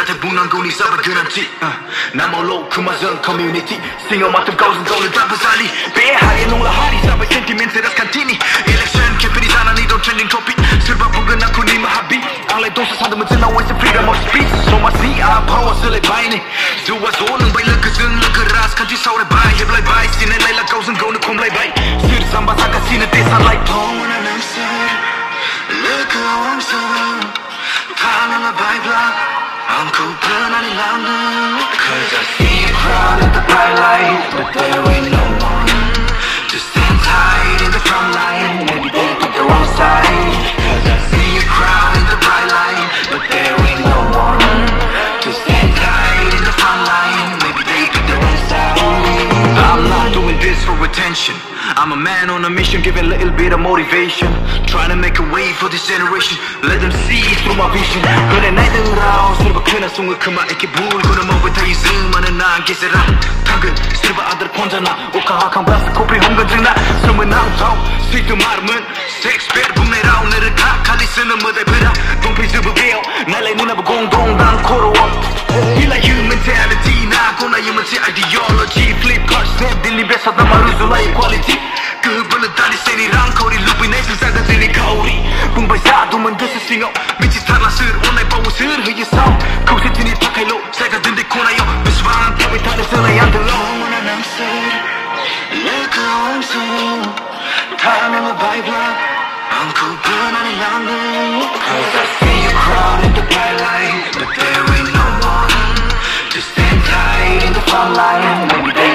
대분한군이 사바그런지 나몰로 그마전 커뮤니티 싱어 맡은 거진 돈을 담부살리 배하게 농라하리 사바이 센티멘트라스 칸티니 일렉션 캠페인이 사나니도 트렌딩 토픽 슬퍼부근 않고 니 마하비 알레 동서 사드문 tina waste freedom of speech so my see I power 슬레 바이니 두와 소는 바이 르크슨 르크라스 칸티 서울에 바이 힙라이 바이 시네 라이라 거진 고는 콤라이 바이 스르 삼바 사카 시네 데사 라이 통원한 암살 르크 왕서 타나나 바이블라 I'm cooping on the London Cause I see a crowd at the bright light But there ain't no one to stand tight in the front line Maybe they pick the wrong side Cause I see a crowd in the bright light But there ain't no one to stand tight in the front line Maybe they pick the wrong side I'm not doing this for attention I'm a man on a mission, giving a little bit of motivation Trying to make a way for this generation Let them see through my vision 그래 나이들아 슬퍼 그나 송을 그만 이렇게 불고는 뭐부터 이승만은 난 계세라 당근 슬퍼 아들 혼자나 오카하칸 바스 코피 홍건증나 숨은 아우타우 스위트 마름은 섹스페르 붐네라 오늘은 카칼리 쓰는 무대 브라 동피스 부게요 날래 눈앞을 공동당 코로워 Feel like human mentality 나고 나 human ideology Flip car step 딜리베서 다 마루줄라 equality 그분은 다리 센이랑 거리 루비네이션 살다지니 거리 붕바이사 도문 드스 싱어 미치 탈라스를 온라인 보우스를 흐이서 코시티니 타카이로 살가든데 코나요 비스방 타비 타르스나 얀들로 원한 암살 르크 왕수 타명의 바이블 I'm cooping on the London Cause I see a crowd in the bright light But there ain't no one to stand tight in the front line Maybe they